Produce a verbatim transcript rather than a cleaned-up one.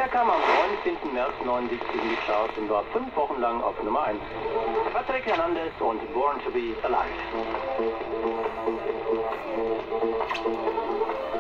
kam am neunzehnten März neunundsiebzig in die Charts und war fünf Wochen lang auf Nummer eins. Patrick Hernandez und Born to be Alive.